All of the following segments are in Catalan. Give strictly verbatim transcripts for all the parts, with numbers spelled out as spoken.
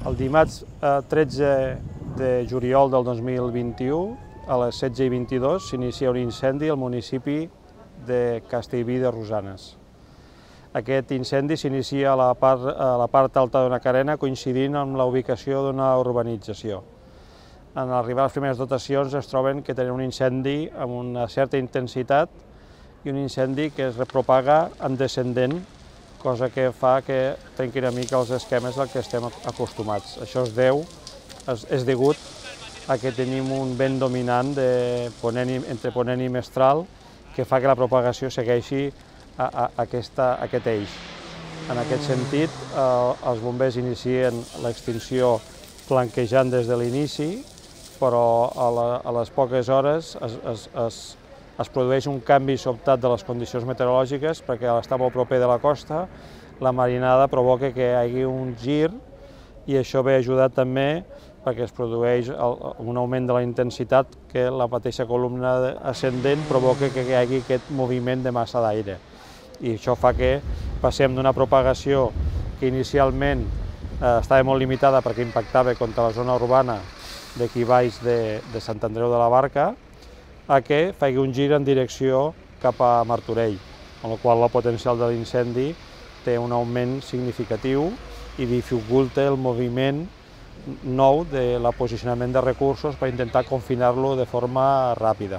El dimarts tretze de juliol del dos mil vint-i-u, a les setze i vint-i-dos, s'inicia un incendi al municipi de Castellví de Rosanes. Aquest incendi s'inicia a la part, a la part alta d'una carena, coincidint amb la ubicació d'una urbanització. En arribar a les primeres dotacions es troben que tenen un incendi amb una certa intensitat i un incendi que es repropaga en descendent, cosa que fa que trenqui una mica els esquemes al que estem acostumats. Això es deu, és, és degut a que tenim un vent dominant de ponent i, entre ponent i mestral que fa que la propagació segueixi a, a, a aquesta, a aquest eix. En aquest sentit, eh, els bombers inicien l'extinció flanquejant des de l'inici, però a, la, a les poques hores es, es, es, es produeix un canvi sobtat de les condicions meteorològiques perquè al estar molt proper de la costa, la marinada provoca que hi hagi un gir i això ve ajudat també perquè es produeix un augment de la intensitat que la mateixa columna ascendent provoca que hi hagi aquest moviment de massa d'aire. I això fa que passem d'una propagació que inicialment eh, estava molt limitada perquè impactava contra la zona urbana d'aquí baix de, de Sant Andreu de la Barca, a que faci un gir en direcció cap a Martorell, amb la qual cosa el potencial de l'incendi té un augment significatiu i dificulta el moviment nou de la posicionament de recursos per intentar confinar-lo de forma ràpida.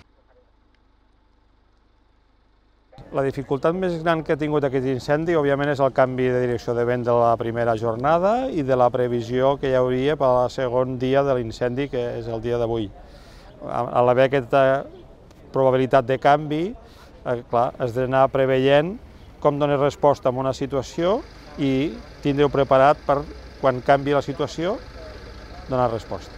La dificultat més gran que ha tingut aquest incendi, òbviament, és el canvi de direcció de vent de la primera jornada i de la previsió que hi hauria per al segon dia de l'incendi, que és el dia d'avui. A l'haver aquesta probabilitat de canvi, eh, clar, has d'anar preveient com donar resposta a una situació i tindre-ho preparat per, quan canvi la situació, donar resposta.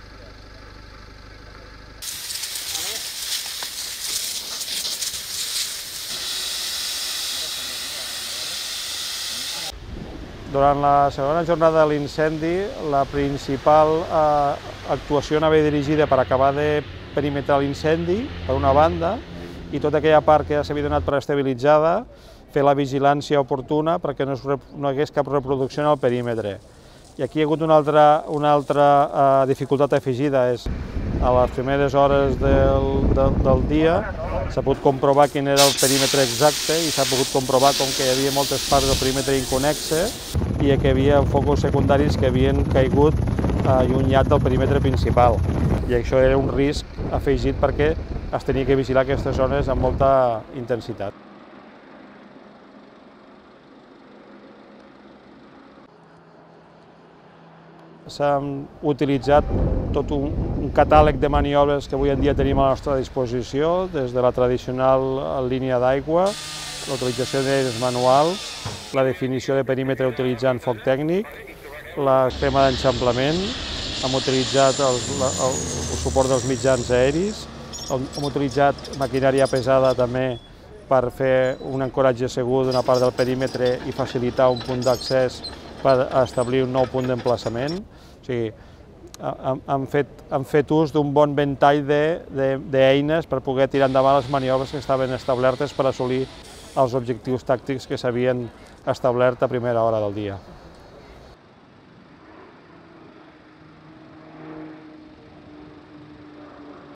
Durant la segona jornada de l'incendi, la principal eh, actuació anava dirigida per acabar de perimetrar l'incendi, per una banda, i tota aquella part que ja s'havia donat per estabilitzada, fer la vigilància oportuna perquè no, es, no hi hagués cap reproducció en el perímetre. I aquí hi ha hagut una altra, una altra eh, dificultat afegida, és a les primeres hores del, del, del dia s'ha pogut comprovar quin era el perímetre exacte i s'ha pogut comprovar com que hi havia moltes parts del perímetre inconnexes i que hi havia focus secundaris que havien caigut allunyat del perímetre principal. I això era un risc afegit perquè es tenia que vigilar aquestes zones amb molta intensitat. S'han utilitzat tot un, un catàleg de maniobres que avui en dia tenim a la nostra disposició, des de la tradicional línia d'aigua, la utilització d'eines manuals, la definició de perímetre utilitzant foc tècnic, la crema d'enxamplament, hem utilitzat el, el, el suport dels mitjans aeris, hem utilitzat maquinària pesada també per fer un ancoratge segur d'una part del perímetre i facilitar un punt d'accés per establir un nou punt d'emplaçament. O sigui, hem fet, hem fet ús d'un bon ventall d'eines per poder tirar endavant les maniobres que estaven establertes per assolir els objectius tàctics que s'havien establert a primera hora del dia.